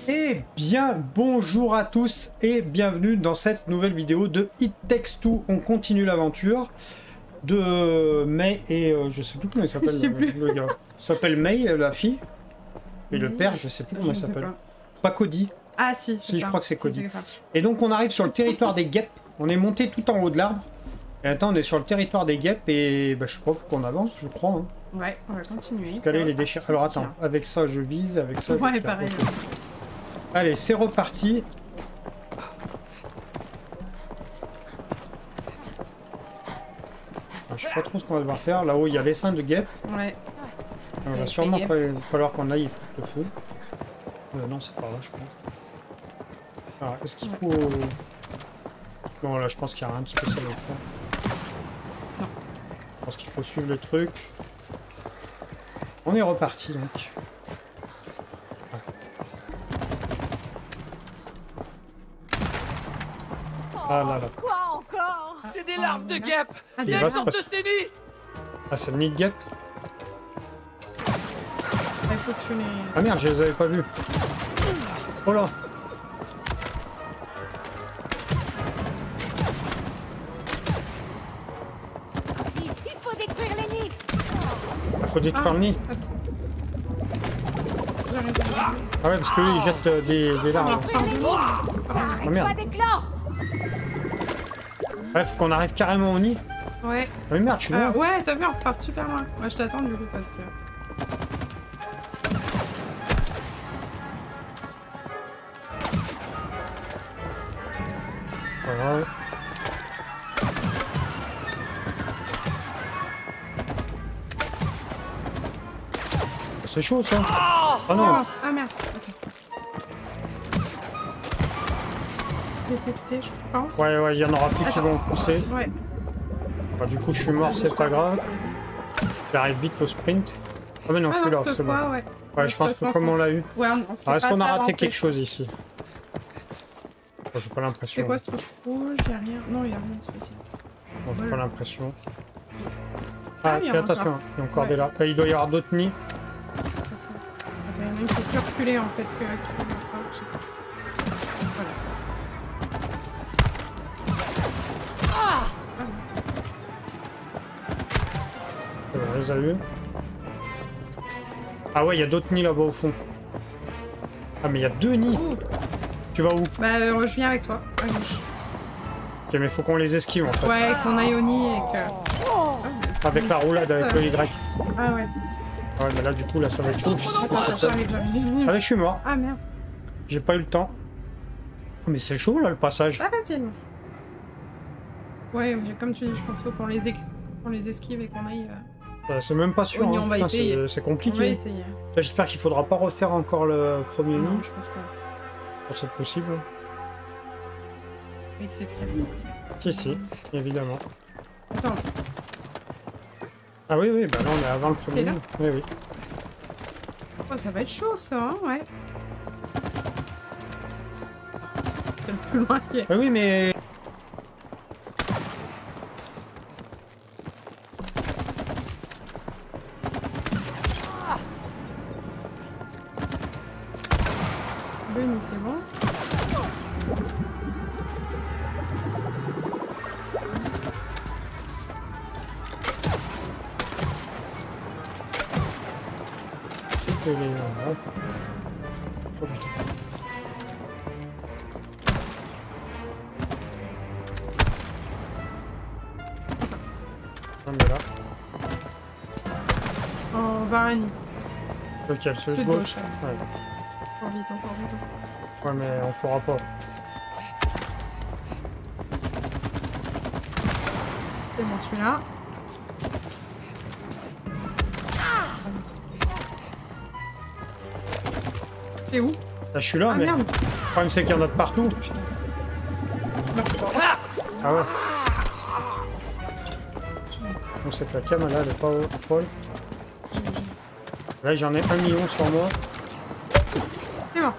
Eh bien, bonjour à tous et bienvenue dans cette nouvelle vidéo de It Takes Two. On continue l'aventure de May et je sais plus comment il s'appelle le gars. Il s'appelle May, la fille, et le père, je sais plus comment il s'appelle. Pas Cody. Ah si, c'est ça. Je crois que c'est Cody. Si, et donc on arrive sur le territoire des guêpes. On est monté tout en haut de l'arbre. Et maintenant on est sur le territoire des guêpes et bah, je sais pas pourquoi on avance, je crois. Hein. Ouais, on va continuer. Caler les déchets. Alors attends, avec ça je vise, avec ça ouais, je pareil. Allez, c'est reparti. Je sais pas trop ce qu'on va devoir faire. Là-haut, il y a l'essaim de guêpes. Ouais. Il va sûrement falloir qu'on aille foutre le feu. Non, c'est par là, je crois. Alors, est-ce qu'il faut... Bon, là, je pense qu'il n'y a rien de spécial à faire. Non. Je pense qu'il faut suivre le truc. On est reparti, donc. Ah là là. Quoi encore? C'est des larves de guêpes. Il Il y a va une se sorte de passer- sénie. Ah, c'est le nid de guêpe. Il faut que tu les... Ah merde, je les avais pas vus. Oh là. Il faut détruire les nids. Il faut détruire le nid. J'arrive. Ah ouais, parce que lui, il jette des larves. Détruire les nids. Ça arrête merde. pas d'éclore. Ouais, faut qu'on arrive carrément au nid. Ouais. Ah mais merde, je suis loin. Ouais, t'as vu, on repart super loin. Ouais, je t'attends du coup parce que... Voilà. C'est chaud ça. Oh non. Ah merde. Attends. Détecté, je pense. Ouais, il y en aura plus qui Attends. vont pousser. Ouais. Bah, du coup, je suis mort, c'est pas grave. J'arrive vite au sprint. Ah mais non, je suis là, c'est bon. Ouais. Ouais, je pense que comme on l'a eu. Ouais, non, Alors, est-ce qu'on a raté quelque chose ici? Oh, j'ai pas C'est l'impression. quoi ce truc rouge? Y'a rien. Non, y'a rien de spécial. Bon, j'ai pas l'impression. Ah, Ah, il y en fais a attention, encore. il y a encore Ouais. des là. Il doit y avoir d'autres nids. Attends, y'en a une qui est plus reculée en fait que le truc, je sais pas. Voilà. C'est bon, on les a eu. Ah ouais, il y a d'autres nids là-bas au fond. Ah mais il y a deux nids. Ouh. Tu vas où? Bah, je viens avec toi, à gauche. Ok, mais faut qu'on les esquive en fait. Ouais, qu'on aille au nid et que... Avec la roulade, avec le Y. Ah ouais. Ouais, mais là du coup, là ça va être chaud. J'arrive. Allez, je suis mort. Ah merde. J'ai pas eu le temps. Mais c'est chaud là le passage. Ah, vas-y. Ouais, mais comme tu dis, je pense qu'il faut qu'on les esquive et qu'on aille... C'est même pas sûr. Oui, hein. on va Putain, essayer. c'est On va compliqué. essayer. J'espère qu'il faudra pas refaire encore le premier Non, nid. je pense pas. C'est possible. Mais t'es très bien. Si, évidemment. Attends, Ah oui, bah là on est avant le premier là nid. Oui. oh, ça va être chaud ça, hein, ouais. C'est le plus loin qui est. Oui, mais... Le nid, c'est bon. C'était les... Oh putain. On est là. Oh, vers un nid. Lequel? Celui de Celui de gauche? gauche, Ouais. Encore vite. Ouais, mais on pourra pas. C'est bon, celui-là. T'es où? Là, je suis là, Ah mais merde. le problème c'est qu'il y en a de partout. Putain. Ah ouais. On sait que la cam, là, elle est pas folle. Là, j'en ai 1 million sur moi. C'est bon.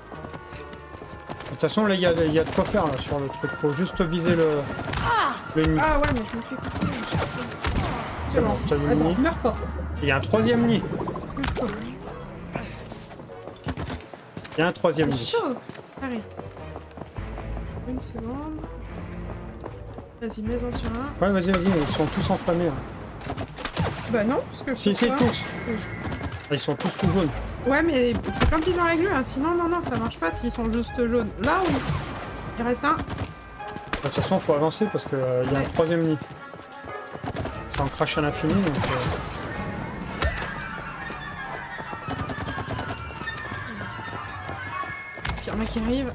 De toute façon, là, il y a de quoi faire là, sur le truc. Faut juste viser le nid. Ah ouais, mais je me fais couper. C'est bon, t'as vu le Attends, nid. meurs pas. Il y a un troisième nid. Il y a un troisième C'est lit. chaud. Allez. Une seconde. Vas-y, mets-en sur un. Ouais, vas-y, ils sont tous enflammés. Hein. Bah non, parce que je Si, peux si, pas. tous. Ils sont tous tout jaunes. Ouais, mais c'est quand ils ont la glu, hein. Sinon, non, ça marche pas s'ils sont juste jaunes. Là, oui. Il reste un. De toute façon, faut avancer parce qu'il y a un troisième nid. Ça en crache à l'infini. Donc, S'il y en a qui arrivent.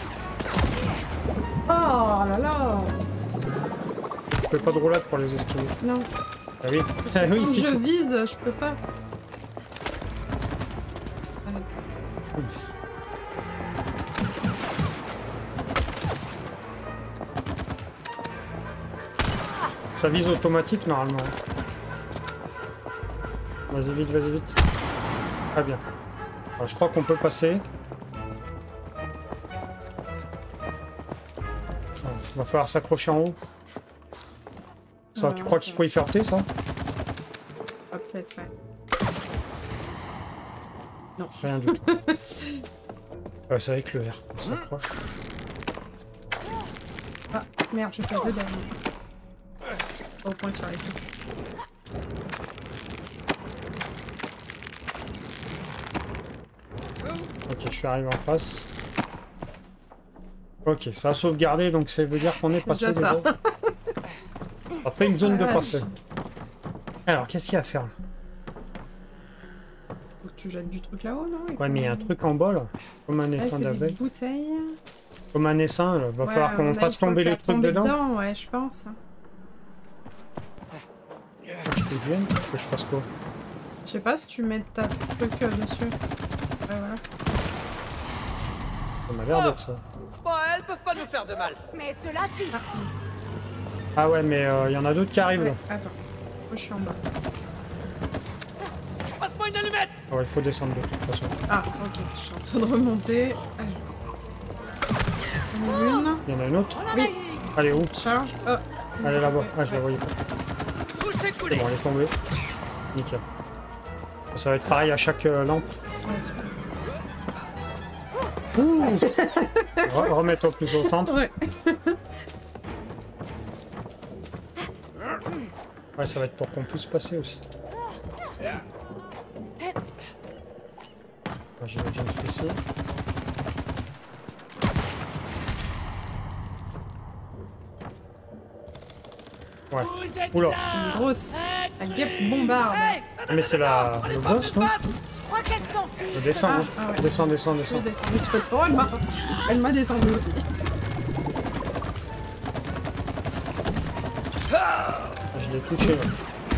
Oh là là. je fais pas de roulade pour les esquiver. Non. Ah oui, ah, oui Quand si je tu- vise, je peux pas. Allez. Ça vise automatique normalement. Vas-y vite, vas-y vite. Très bien. Alors, je crois qu'on peut passer. Il va falloir s'accrocher en haut. Ça, tu crois qu'il faut y faire T, ça? Ah, peut-être, ouais. Rien du tout. C'est avec le R qu'on s'accroche. Ah, merde, j'ai fait Z derrière. Au point sur les touches. Ok, je suis arrivé en face. Ok, ça a sauvegardé, donc ça veut dire qu'on est passé. Déjà ça. déjà. Après une zone de Ouais. passé. Alors, qu'est-ce qu'il y a à faire là? Faut que tu jettes du truc là-haut, non? Ouais, mais il y a un truc en bas là. Comme un Ouais, essaim c'est des d'abeille. bouteilles. Comme un essaim, là. Va Ouais, falloir à qu'on mon avis, fasse faut le tomber les faire trucs tomber dedans. Ouais, je pense. Je fais bien, que je fasse quoi? Je sais pas si tu mets ta truc dessus. Ouais, voilà. Ça m'a l'air d'être ça. Bon, elles peuvent pas nous faire de mal. Mais cela si. Ah ouais, mais il y en a d'autres qui arrivent là. Ouais, attends. Moi, je suis en bas. Passe-moi une allumette. Ah ouais, il faut descendre de toute façon. Ah, ok. Je suis en train de remonter. Allez. J'en ai une. Il y en a une autre? Oui. Allez, où? Charge. Oh. Allez là-bas. Ah, je la Ouais. voyais pas. Touchez C'est coulé. bon, elle est tombée. Nickel. Ça va être pareil à chaque lampe. Ouais, c'est bon. Remets-toi plus au centre. Ouais. Ouais, ça va être pour qu'on puisse passer aussi. J'imagine celui-ci. Ouais. Vous êtes Oula. là. Une grosse. La guêpe bombarde. Hey, Mais c'est la... le boss, non? Je crois qu'elles sont Je descends, hein. Ah ouais. Descends, descends, Je suis descends. descendue. De toute façon, elle m'a descendu aussi. Je l'ai touché. Là.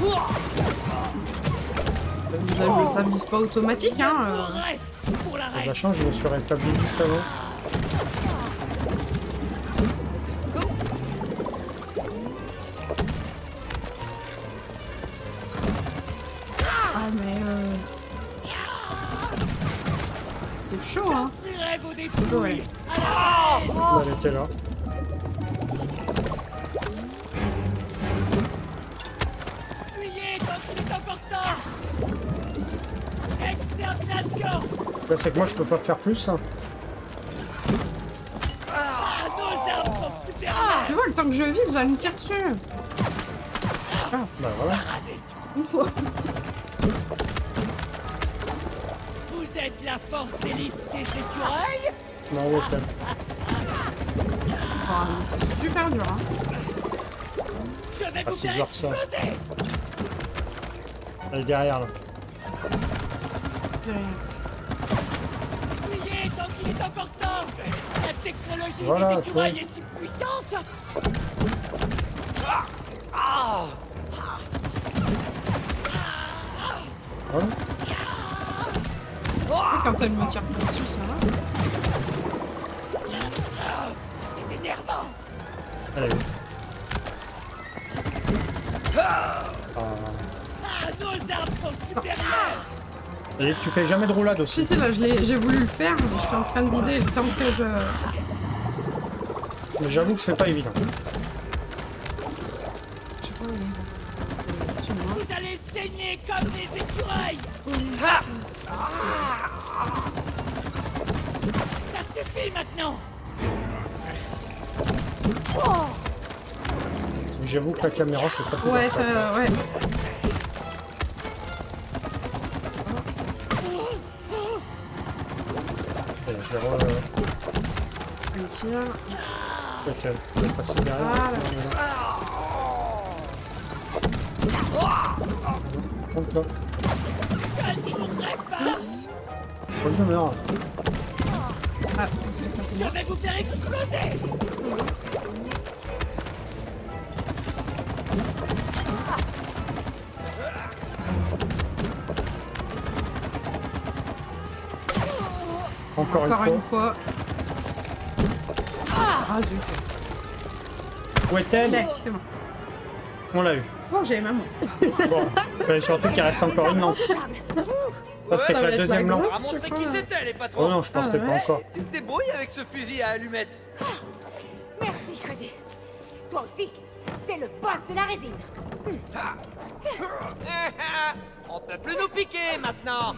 Le visage, ça vise pas automatique, hein. arrête pour la J'ai de reine. la chance, je me suis rétabli juste avant. Ah, mais c'est chaud, hein. J'offrirai vos dépouilles. Ouais. Elle était là. Fuyez tant qu'il est encore temps. Extermination. Là, c'est que moi, je peux pas faire plus. Hein. Ah, nos armes sont supérieures. Tu vois, le temps que je vise, elle me tire dessus. Bah voilà. Une fois. Vous êtes la force d'élite des écureuils. Non, ouais, tiens. Ah, mais c'est super dur, hein. Je vais Ah, vous c'est faire dur, ça. exploser. Elle est derrière là. J'ai rien. Fuyez tant qu'il est encore temps. La technologie Voilà, des tu vois. écureuils est si puissante. Voilà. Et quand elle me tire dessus, ça va. C'est énervant. Allez. Ah. Ah, nos armes sont supérieures. Et tu fais jamais de roulade aussi. Si, là, j'ai voulu le faire, mais j'étais en train de viser le temps que je... Mais j'avoue que c'est pas évident. Je sais pas où il est. Au-dessus de moi. Vous allez saigner comme des écureuils. Ça suffit maintenant. J'avoue que la caméra, c'est pas tout. Ouais, ça... Ouais. Je vais Un tir. Ok, je vais passer derrière. Ah, Donc là. Plus. Bonne demeure. Ah, c'est passé Je bien. vais vous faire exploser. Encore Encore une une fois. fois. Ah, zut. Où est-elle? Allez, c'est bon. On l'a eu. Bon, j'ai même. Bon, fallait surtout qu'il reste encore une lampe. Ça, c'était ça que va la être deuxième la lampe. grosse. On va montrer tu qui crois. c'était, les patrons. Oh non, je pensais Ah, pas ouais. encore. Tu te débrouilles avec ce fusil à allumettes. Merci, Cody. Toi aussi, t'es le boss de la résine. On peut plus nous piquer maintenant.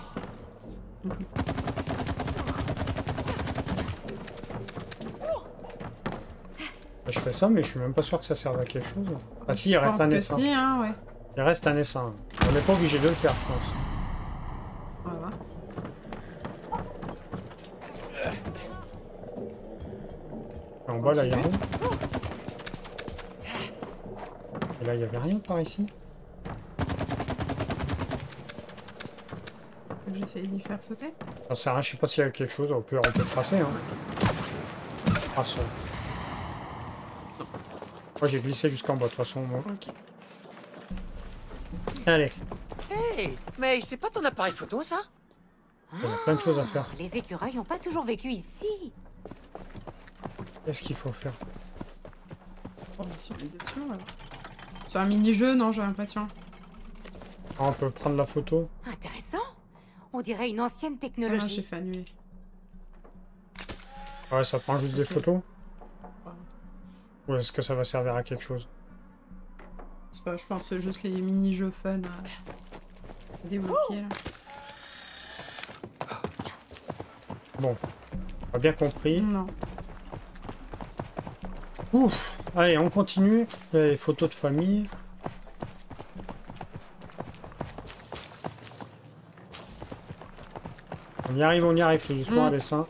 Je fais ça, mais je suis même pas sûr que ça serve à quelque chose. Ah si, il Je reste pense un que essaim. si, hein, ouais. Il reste un essaim. On n'est pas obligé de le faire, je pense. On va voir. Et en bas, là, il y a rien. Et là, il y avait rien par ici. J'essaye d'y faire sauter. Ça sert à rien, je sais pas s'il y a quelque chose. On peut tracer, hein. Traçons. Moi, j'ai glissé jusqu'en bas, de toute façon, moi. Ok. Allez, Hey, mais c'est pas ton appareil photo, ça? il y a plein de choses à faire. Les écureuils n'ont pas toujours vécu ici. Qu'est-ce qu'il faut faire? Oh, si, on est dessus, ouais. C'est un mini-jeu, non, j'ai l'impression. Ah, on peut prendre la photo. Intéressant. On dirait une ancienne Ah, j'ai technologie. fait annuler. Ouais, ça prend juste des photos. Ou est-ce que ça va servir à quelque chose? C'est pas, je pense que c'est juste les mini-jeux fun à débloquer, là. Bon, on a bien compris. Non. Ouf. Allez, on continue. Les photos de famille. On y arrive tout doucement, Mm. dessin.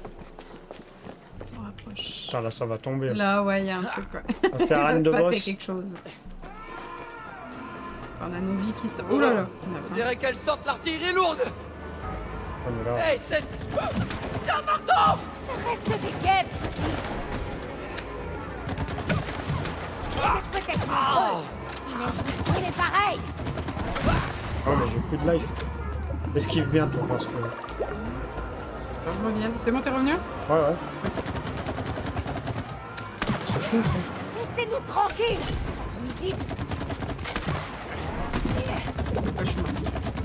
Ça rapproche. Putain, là, ça va tomber. Là, ouais, il y a un truc, quoi. C'est la reine de Il va se passer boss. quelque chose. On a nos vies qui sont... Oh là là. On dirait qu'elle sorte l'artillerie lourde. On est là. Hey, c'est un marteau. Ça reste des guêpes. C'est peut-être heureux. Il est pareil. Oh, mais j'ai plus de life. Esquive bien, toi, parce que... Je reviens. C'est bon, t'es revenu? Ouais, ouais. C'est chaud, ça. Laissez-nous tranquilles. Nuisible. Ouais, je suis mort.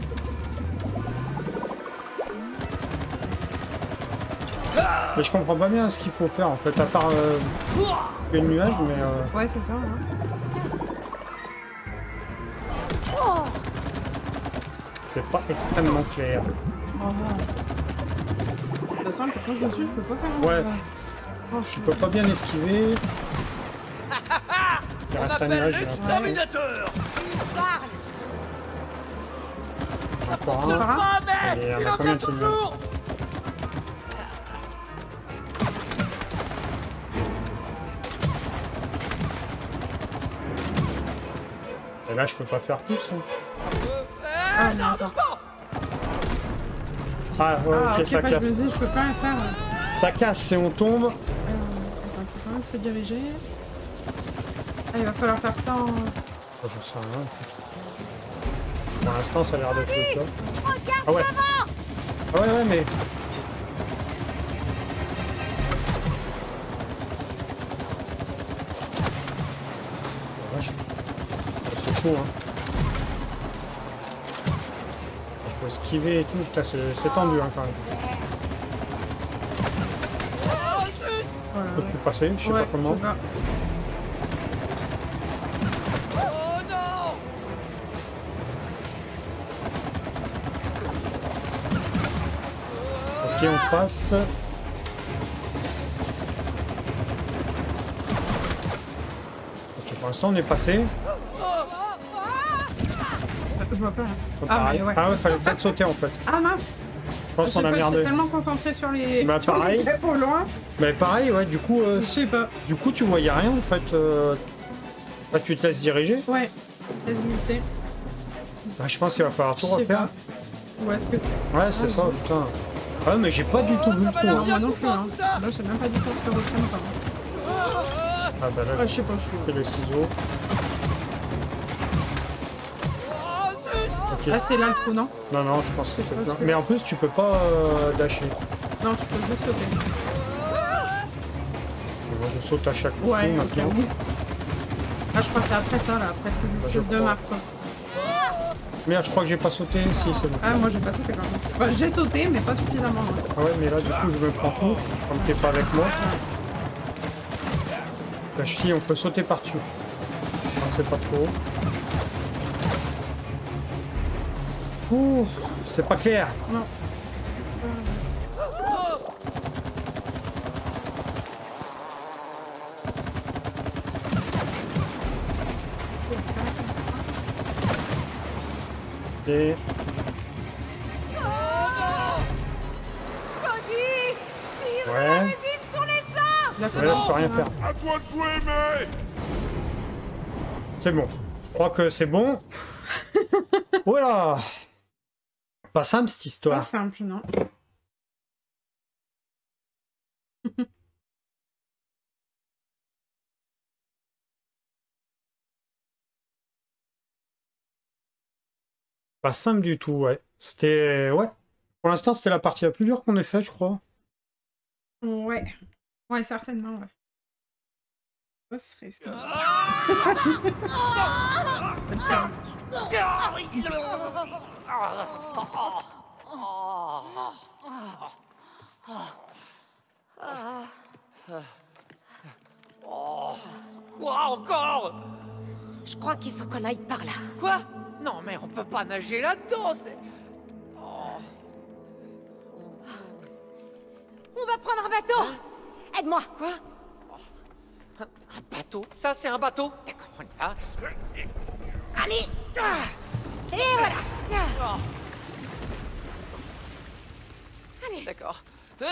Mais je comprends pas bien ce qu'il faut faire, en fait, à part le nuage, mais... Ouais, c'est ça. Hein. Oh, c'est pas extrêmement clair. Oh, bon. De toute façon, quelque chose dessus, je peux pas faire. Ouais. Oh, je Tu suis... peux pas bien esquiver. Il On reste un appelle nuage. l'exterminateur. parle. Encore Ne un. pas, mais Allez, on il a en combien vient de signaux? toujours. Et là, je peux pas faire tous. Hein. Ah, non, non, attends. doucement. Ah, ouais, Ah, ok, ok, ça bah, je casse. me dis, je peux pas le faire. Ça casse et on tombe. Attends, faut quand même se diriger. Ah, il va falloir faire ça en... Oh, j'en sais rien. Pour l'instant, ça a l'air d'être le cas. Regarde Ah ouais. devant. Ah ouais, ouais, mais... Oh, vache. C'est chaud, hein. Il faut esquiver et tout. Putain, c'est tendu, hein, quand même. Oh, zut. Voilà, Je peux plus passer, je sais ouais, pas comment. je sais pas. Oh non. Ok, on passe. l'instant, on est passé. Je vois pas là. Pareil. Mais ouais. Ah ouais, fallait peut-être sauter en fait. Ah mince. Je pense qu'on a J'étais merdé. tellement concentré sur les... Bah sur pareil. les greppes au loin. Mais pareil, ouais, du coup, Je sais pas. tu voyais rien en fait. Bah, tu te laisses diriger. Ouais. Laisse glisser. Bah, je pense qu'il va falloir tout Je sais refaire. pas. Où est-ce que c'est? Ouais, c'est ça, putain. Ah, mais j'ai pas du tout vu le trou. Non, Hein. moi non plus. Hein. Là, je sais même pas du tout ce que reprenne pas. Ah, bah là, Ah, je sais pas, je suis... j'ai les ciseaux. Ok. Ah, c'était là le trou, non? Non, non, je pense que c'était parce plein. que- Mais en plus, tu peux pas dasher. Non, tu peux juste sauter. Moi, je saute à chaque coup Ouais, ok. maintenant. Ah, je crois que c'est après ça, là. Après ces espèces de crois. marteaux. Merde, je crois que j'ai pas sauté. Si, c'est bon. Ah, moi, j'ai pas sauté quand même. Bah, j'ai sauté, mais pas suffisamment. Hein. Ah ouais, mais là, du coup, je me prends tout. Comme t'es pas avec moi. Là, si, on peut sauter par-dessus. Non, c'est pas trop. Ouh, c'est pas clair. Non. Et... Cody! Tire Ouais. la résine sur les seins! Là, Ouais, là, je peux rien faire. À toi de jouer, mais... C'est bon. Je crois que c'est bon. Voilà. Pas simple cette Pas histoire. simple, non. Pas simple du tout, ouais. C'était... Ouais. Pour l'instant, c'était la partie la plus dure qu'on ait fait, je crois. Ouais. Ouais, certainement, ouais. Ça serait ça. Quoi encore? Je crois qu'il faut qu'on aille par là. Quoi? Non, mais on peut pas nager là-dedans, c'est... On va prendre un bateau! Aide-moi! Quoi? Un bateau? Ça, c'est un bateau? D'accord, on y va. Allez! Et voilà! Allez! D'accord.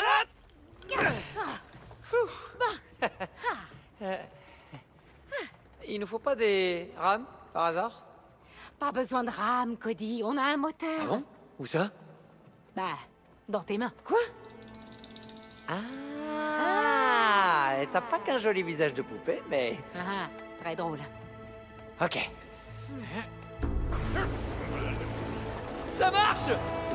Il nous faut pas des rames, par hasard? Pas besoin de rame, Cody. On a un moteur. Ah bon? Où ça? Bah, dans tes mains. Quoi? Ah, et t'as pas qu'un joli visage de poupée, mais... Ah, très drôle. Ok. Ça marche!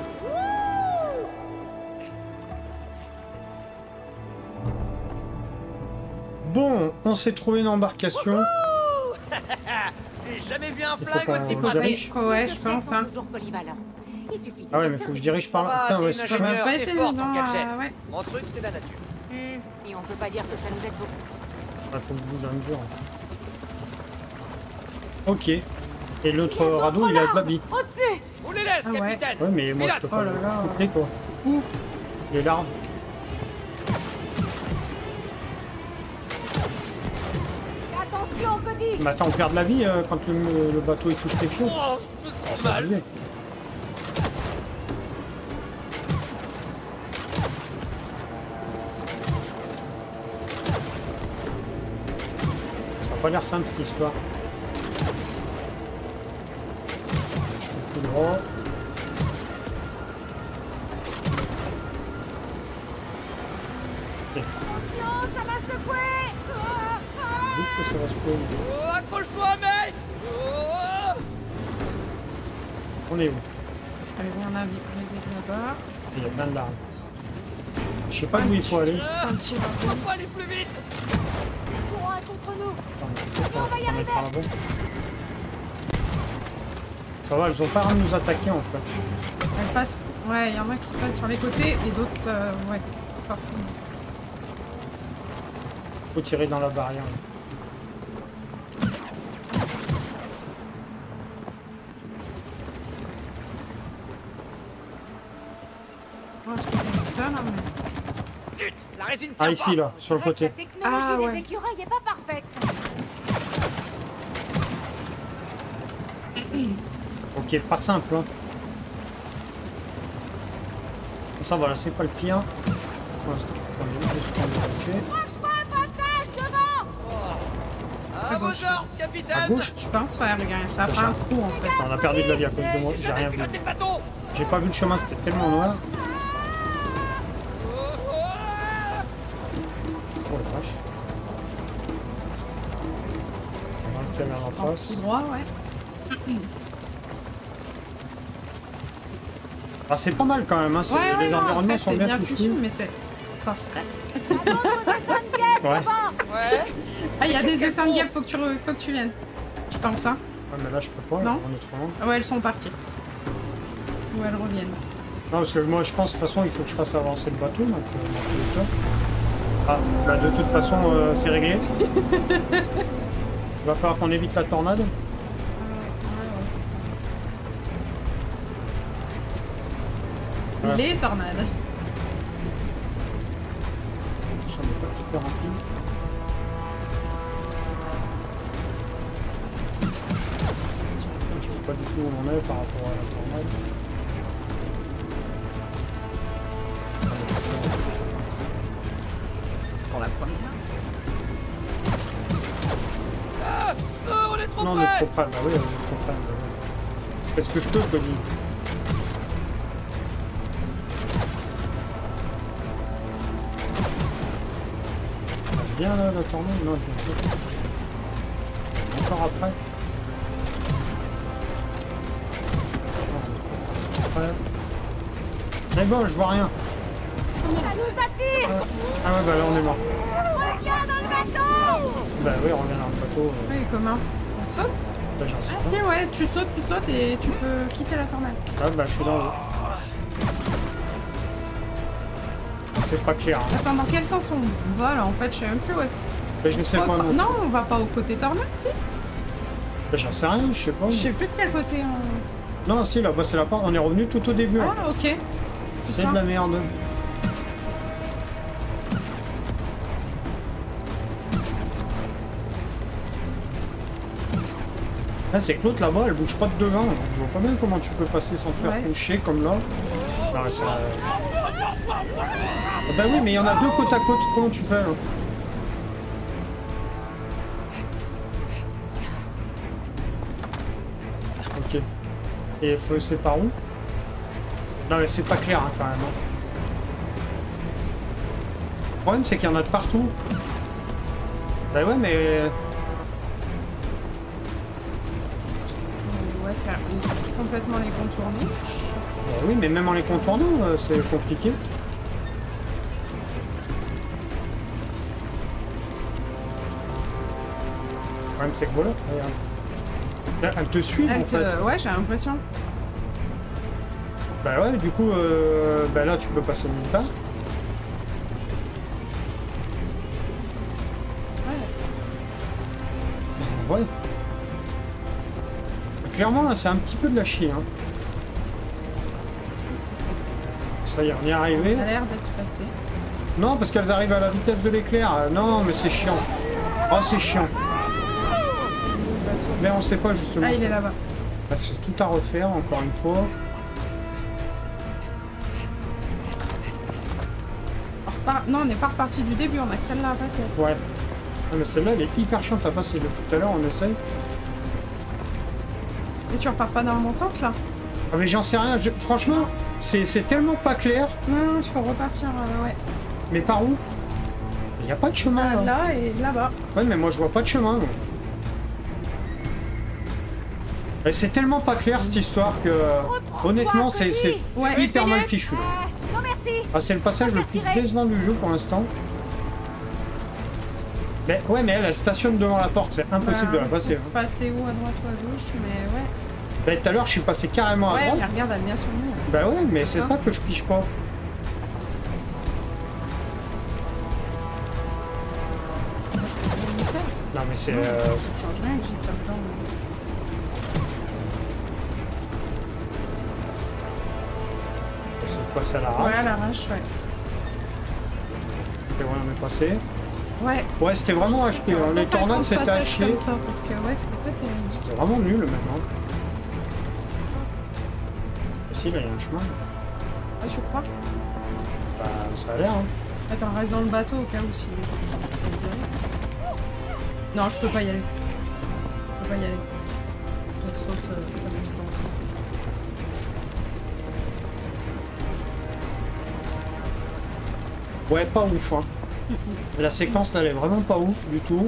Bon, on s'est trouvé une embarcation. J'ai jamais vu un Il faut flingue qu'on aussi dirige. pratique. Ouais, Les je objets pense, sont hein. toujours polyvalents. Il suffit de Ah ouais, les mais faut que je observer. dirige par là. Ça va, Putain, ouais, t'es c'est- Ça va ingénieur, pas t'es être forte en évident, gadget. ouais. Mon truc, c'est la nature. Et on peut pas dire que ça nous aide beaucoup. Il faut que je bouge à mesure. Ok. Et l'autre radeau, il a de la vie. Au-dessus! On les laisse, Ah ouais. capitaine. Ouais, mais moi, je peux Oh pas là le là. couper, toi. Où? Les larves. Attention, Cody! Mais attends, on perd de la vie quand le bateau il touche quelque chose. Oh, je me sens C'est mal. arrivé. Ça a pas l'air simple cette histoire. Je fais tout droit. Attention, ça va secouer! Ah, ah. Vite que ça va se poser. Oh, accroche-toi, mec. Oh. On est où? Allez, on a là-bas. Il y a plein de larves. Je sais pas où il faut aller. Un petit radeau. On peut aller plus vite. Le courant est contre nous! Attends, On va y arriver. par là-bas. Ça va, elles ont pas à nous attaquer en fait. Elle passe. Ouais, il y en a qui passent sur les côtés et d'autres, ouais, forcément. Faut tirer dans la barrière. Ouais, je trouve ça là, mais. Zut, la résine tient Ah pas. ici là, sur le Avec côté. La technologie Ah, des ouais. écureuils est pas parfaite. Ok, pas simple. Hein. Ça voilà, c'est pas le pire. Pour l'instant, on est juste en débouché. Franchement, un passage devant. À vos ordres, À capitaine. gauche. Je pense, ouais, regarde, ça fera un trou en fait. On a perdu de la vie à cause de moi, J'ai j'ai rien jamais vu. piloté de bateau. J'ai pas vu le chemin, c'était tellement noir. Oh la vache. On va le caméra en face. Tout droit, ouais. Ah, c'est pas mal quand même, hein. Ouais, Les non, en environnements fait, sont c'est bien bien fichus. fichu, mais ça stresse. Un autre dessin de guette Ouais. devant. Ouais. Ah, il y a des essais de guêpes, faut que tu viennes. Je pense, hein. Ah, mais là je peux pas, là, Non. on est trop loin. Ah ouais, elles sont parties. Ou elles reviennent. Non, parce que moi je pense de toute façon il faut que je fasse avancer le bateau, donc dans tous les cas. Ah, bah de toute façon c'est réglé. Il va falloir qu'on évite la tornade. Ouais, c'est Ouais. Les tornades. Ça n'est pas super rapide. Je sais pas du tout où on est par rapport à la tornade. On est passé là. Pour la première. Ah, on est trop Non, on est près. trop près. Bah oui, on est trop près. Bah ouais. Je fais ce que je peux, Cody. Bien là, la tornade. Non, bien. Encore après. Mais bon, je vois rien. Ça nous attire. Ah ouais, bah là on est mort. Reviens dans le bateau. Bah oui, on revient dans le bateau. Oui, comment? On saute? Bah j'en sais Ah pas. si, ouais, tu sautes et tu peux quitter la tornade. Ah bah je suis dans l'eau. C'est pas clair. Hein. Attends, dans quel sens on va là? En fait, je sais même plus où est-ce Mais je ne sais pas non. Non, on va pas au côté tornade, si? Bah, j'en sais rien, je sais pas. Je sais plus de quel côté on... Non, si, là-bas c'est la porte. On est revenu tout au début. Là. Ah, ok. C'est de la merde. Ah, c'est que l'autre là-bas, elle bouge pas de devant. Donc je vois pas bien comment tu peux passer sans te faire Ouais. coucher comme là. Non, mais ça... Ah bah oui, mais il y en a deux côte à côte. Comment tu fais là? Ok. Et faut c'est par où? Non mais c'est pas clair hein, quand même. Hein. Le problème c'est qu'il y en a de partout. Bah ouais mais... Ouais, faire complètement les contourner. Bah oui mais même en les contournant c'est compliqué. Le problème c'est que voilà, regarde. Là, elle te suit en fait. Ouais, j'ai l'impression. Bah ouais, du coup, bah là tu peux passer nulle part. Ouais. Ouais. Clairement, là, c'est un petit peu de la chie. Hein. C'est passé. Ça y est, on y est arrivé. Ça a l'air d'être passé. Non, parce qu'elles arrivent à la vitesse de l'éclair. Non, mais c'est chiant. Oh, c'est chiant. Mais on sait pas justement. Ah, il est là-bas. Bref, c'est tout à refaire, encore une fois. Non, on n'est pas reparti du début, on a que celle-là à passer. Ouais. Ah, mais celle-là, elle est hyper chiante à passer. Depuis tout à l'heure, on essaye. Et tu repars pas dans le bon sens là? Ah, mais j'en sais rien. Franchement, c'est tellement pas clair. Non, il faut repartir, ouais. Mais par où? Il n'y a pas de chemin là. Là et là-bas. Ouais, mais moi je vois pas de chemin. Moi. Et c'est tellement pas clair cette histoire que honnêtement c'est Ouais, hyper mal essayez. fichu. Là. Non merci. Ah, c'est le passage le plus décevant du jeu pour l'instant. Mais ouais, mais elle stationne devant la porte, c'est impossible de la passer. Hein. Passer où, à droite ou à gauche, mais ouais. Bah, tout à l'heure je suis passé carrément à Ouais, droite. mais regarde, elle vient sur nous. Bah ouais, mais c'est ça. ça que je pige pas. Moi, je peux rien y faire. Non mais c'est... Ça change rien que j'y tire dedans. C'est passé à l'arrache. Ouais, à l'arrache, ouais. Et voilà, on est passé. Ouais. Ouais, c'était vraiment à chier. Hein. Les tornades c'était à chier. comme ça, parce que ouais, c'était pas terrible. C'était vraiment nul maintenant. Si, là, il y a un chemin. Ah, tu crois? Bah, ça a l'air, hein. Attends, reste dans le bateau au cas où si ça me dirait. Non, je peux pas y aller. Je peux pas y aller. On saute, ça bouge pas. Ouais, pas ouf, hein. La séquence, là, elle est vraiment pas ouf du tout.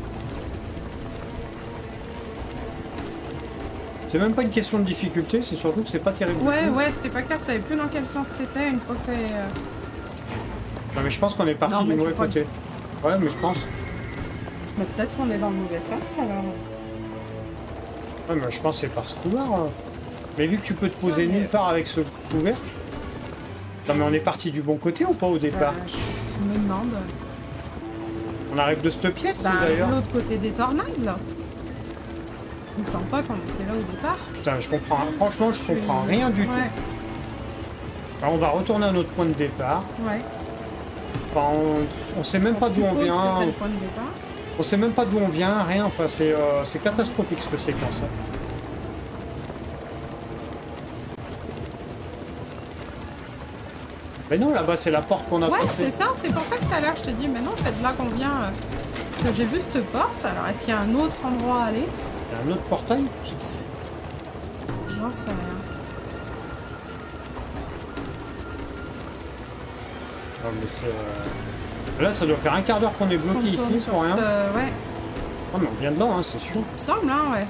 C'est même pas une question de difficulté, c'est surtout que c'est pas terrible. Ouais, ouais, c'était pas clair, tu savais plus dans quel sens t'étais une fois que t'es... Non, mais je pense qu'on est parti du mauvais côté. Ouais, mais je pense. Mais peut-être qu'on est dans le mauvais sens alors. Ouais, mais je pense que c'est par ce couloir. Hein. Mais vu que tu peux te poser nulle part avec ce couvercle. Non, mais on est parti du bon côté ou pas au départ? Je me demande. On arrive de cette pièce d'ailleurs. De l'autre côté des tornades là. Il me semble pas qu'on était là au départ. Putain, je comprends. Franchement, je comprends rien du tout. Alors, on va retourner à notre point de départ. Ouais. Enfin, on sait même pas d'où on vient. On sait même pas d'où on vient, rien. Enfin, c'est catastrophique cette séquence. Hein. Mais non, là-bas, c'est la porte qu'on a passée. passée. Ouais, c'est ça. C'est pour ça que tout à l'heure, je te dis, mais non, c'est de là qu'on vient. Que j'ai vu cette porte. Alors, est-ce qu'il y a un autre endroit à aller? Il y a un autre portail? Je sais. J'en sais rien. Non, mais c'est... Là, ça doit faire un quart d'heure qu'on est bloqué ici pour rien. Ouais. Oh, mais on vient dedans, hein, c'est sûr. Il me semble, hein, ouais.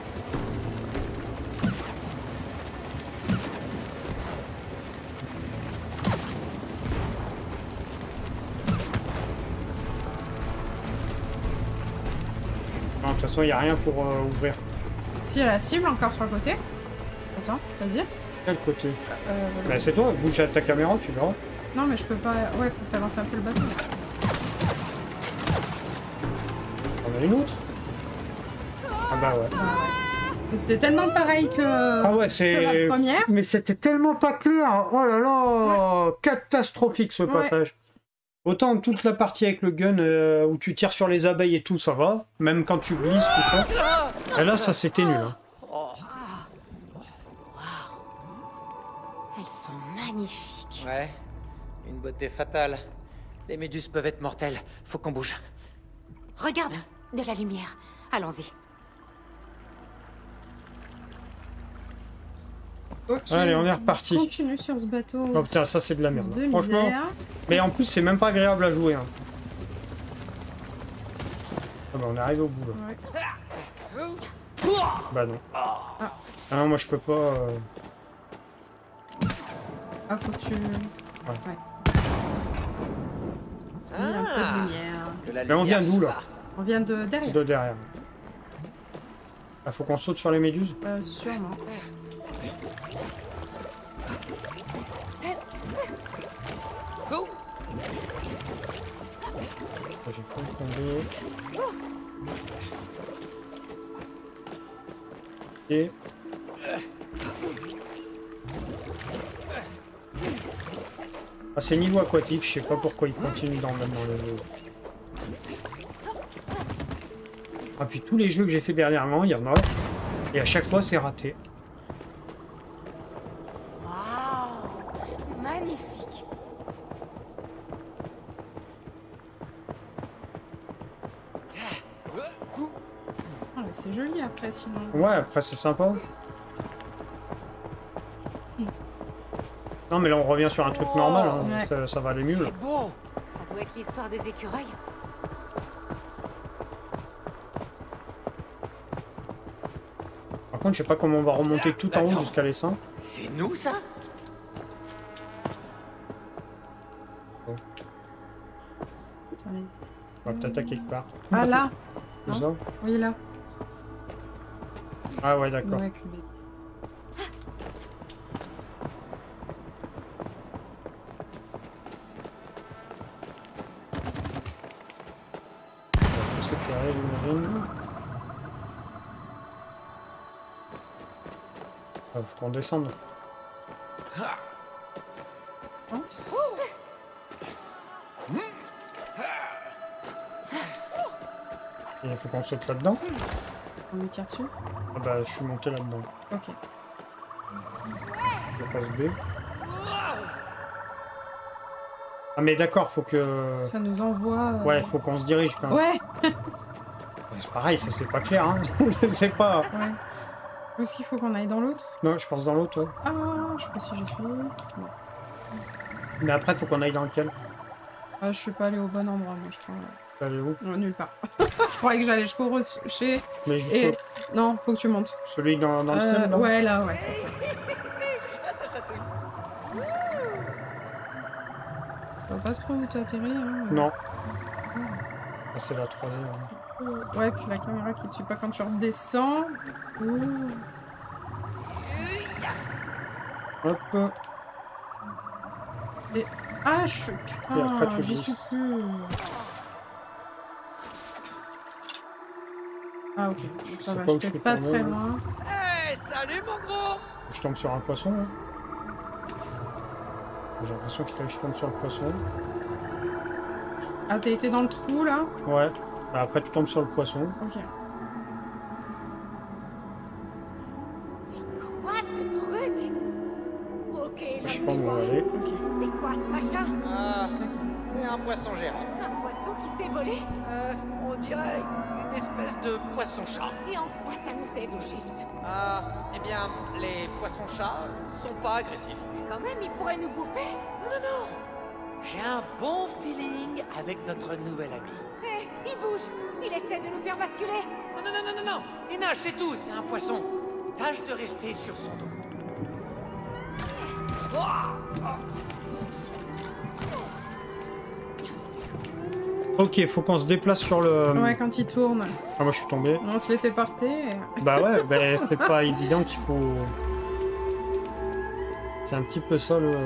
Non, de toute façon, il n'y a rien pour ouvrir. Si, il y a la cible encore sur le côté. Attends, vas-y. Quel côté? Bah, c'est toi, bouge à ta caméra, tu verras. Non, mais je peux pas... Ouais, faut que t'avances un peu le bateau. On a une autre? Ah bah ouais. Mais c'était tellement pareil que... Ah ouais, c'est... la première. Mais c'était tellement pas clair. Oh là là, catastrophique ce passage. Autant toute la partie avec le gun où tu tires sur les abeilles et tout, ça va. Même quand tu glisses, tout ça. Et là, ça c'était nul. Hein. Elles sont magnifiques. Ouais, une beauté fatale. Les méduses peuvent être mortelles. Faut qu'on bouge. Regarde, de la lumière. Allons-y. Ok, allez, on est reparti. On continue sur ce bateau. Oh putain, ça c'est de la merde. Franchement. Mais en plus, c'est même pas agréable à jouer. Hein. Ah bah, on arrive au bout là. Ouais. Bah non. Ah non, moi je peux pas. Ah, faut que tu... Ouais. Il y a un peu de lumière. Mais on vient d'où là? On vient de derrière. De derrière. Ah, faut qu'on saute sur les méduses? Sûrement. Go! J'ai failli tomber. Et... Ah, c'est niveau aquatique, je sais pas pourquoi il continue dans le jeu. Ah, puis tous les jeux que j'ai fait dernièrement, il y en a. Et à chaque fois, c'est raté. Waouh, magnifique. Ah, c'est joli après, sinon. Ouais, après, c'est sympa. Non, mais là, on revient sur un truc normal. Hein. Ouais. Ça va aller mieux. Là. Beau! Ça doit être l'histoire des écureuils. Par contre, je sais pas comment on va remonter tout en haut jusqu'à l'essaim. C'est nous, ça? On va peut-être à quelque part. Ah, là. Où ça? Oui, là. Ah ouais, d'accord. Ouais, Séparer l'urine. Ah, faut qu'on descende. Il faut qu'on saute là-dedans. On lui tire dessus. Ah bah je suis monté là-dedans. Ok. La phase B. Ah mais d'accord, faut que... Ça nous envoie... Ouais, faut qu'on se dirige quand même. Ouais. C'est pareil, ça c'est pas clair, hein. C'est pas... Ouais. Où est-ce qu'il faut qu'on aille dans l'autre? Non, je pense dans l'autre, ouais. Ah, je sais pas si j'ai fait... Non. Mais après, faut qu'on aille dans lequel? Ah, je suis pas allée au bon endroit, moi, je crois. Allez où? Non, nulle part. Je croyais que j'allais jusqu'au rocher. Mais juste Et... Non, faut que tu montes. celui dans le ciel, là? Ouais, là, ouais, c'est ça. Je vois pas trop où tu atterris, hein. Non. Ah, c'est la 3D. Hein. Ouais, puis la caméra qui te suit pas quand tu redescends. Ouh. Hop. Et... Ah, je... Et après, Putain, tu j'y glisses. suis plus. Ah, ok. Je Ça sais va, pas où je j'étais suis pas tombé, très là. loin. Hey, salut mon gros! Je tombe sur un poisson, là. J'ai l'impression qu'il fallait que je tombe sur le poisson. Ah, t'as été dans le trou, là? Ouais. Bah, après, tu tombes sur le poisson. Ok. C'est quoi ce truc? Ok, Je sais la pas où on va aller. Ok. C'est quoi ce machin? Ah, D'accord. c'est un poisson géant. Un poisson qui s'est volé? On dirait une espèce de poisson-chat. Et en quoi ça nous aide au juste? Ah, eh bien, les poissons-chats sont pas agressifs. Quand même, il pourrait nous bouffer. Non, non, non. J'ai un bon feeling avec notre nouvel ami. Hé, il bouge. Il essaie de nous faire basculer. Non, non, non, non, non, non. Il nage, c'est tout. C'est un poisson. Tâche de rester sur son dos. Ok, faut qu'on se déplace sur le... Ouais, quand il tourne. Ah, moi, je suis tombé. On se laissait porter. Bah ouais, bah, c'est pas évident qu'il faut... C'est un petit peu ça, le...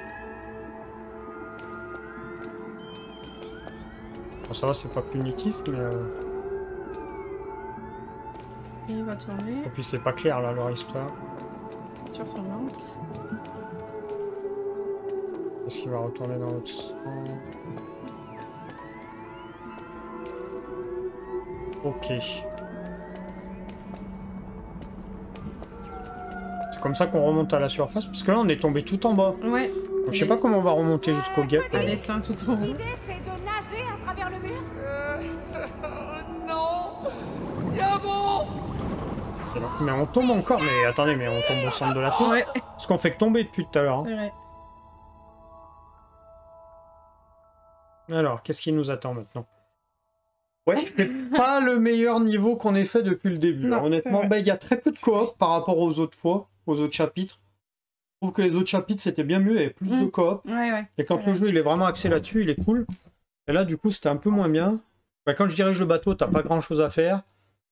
Bon, ça va, c'est pas punitif, mais... Et il va tourner Et puis c'est pas clair, là, leur histoire. sur son ventre. Est-ce qu'il va retourner dans l'autre sens? Ok. C'est comme ça qu'on remonte à la surface, parce que là, on est tombé tout en bas. Ouais. Donc je sais pas comment on va remonter jusqu'au guêpe. Allez, c'est un tout en haut. L'idée, c'est de nager à travers le mur. Non. Tiens bon. Mais on tombe encore, mais attendez, mais on tombe au centre de la Terre. Ouais, Ce qu'on fait que tomber depuis tout à l'heure. Hein. c'est vrai. Alors, qu'est-ce qui nous attend maintenant? Ouais, c'est pas le meilleur niveau qu'on ait fait depuis le début. Non, Alors, honnêtement, c'est vrai. bah, il y a très peu de coop par rapport aux autres fois, aux autres chapitres. Je trouve que les autres chapitres, c'était bien mieux, il y avait plus de coop. Ouais, ouais. Et quand c'est le vrai. jeu il est vraiment axé là-dessus, il est cool. Et là, du coup, c'était un peu moins bien. Bah, quand je dirige le bateau, t'as pas grand-chose à faire.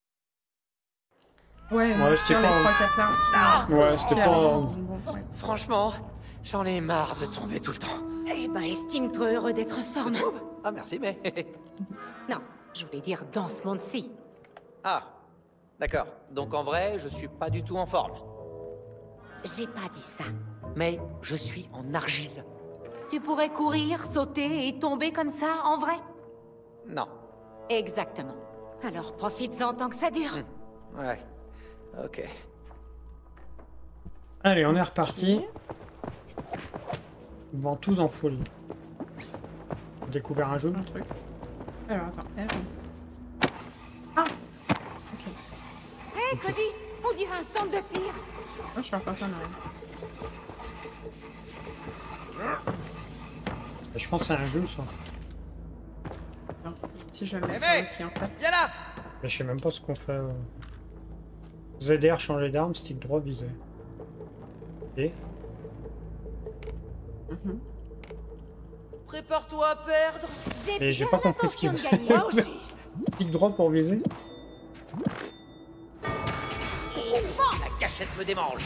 Ouais, Ouais, c'était les pas- 3-4 larges qui- Ouais, c'était qui pas... arrivent. Bon, ouais. Franchement, j'en ai marre de tomber tout le temps. Eh ben, estime-toi heureux d'être en forme. Ah merci, mais... Non, je voulais dire dans ce monde-ci. Ah, d'accord. Donc en vrai, je suis pas du tout en forme. J'ai pas dit ça. Mais je suis en argile. Tu pourrais courir, sauter et tomber comme ça, en vrai? Non. Exactement. Alors profites-en tant que ça dure. Ouais. Ok. Allez, on est reparti. Ventouse en folie. Découvert un jeu. Un truc. Alors, attends. R. Ah! Ok. Hé, Cody, on dirait un stand de tir. Oh, je suis reparti en arrière. Je pense que c'est un jeu, ça. Non. Si je vais mettre Eh sur mec, le tri, en fait. Viens là. Mais je sais même pas ce qu'on fait. ZR, changer d'arme, stick droit, viser. Et Mhm. Prépare-toi à perdre. Mais j'ai bien pas compris ce qu'il l'intention de veut. gagner. Moi aussi. stick droit pour viser. La cachette me démange.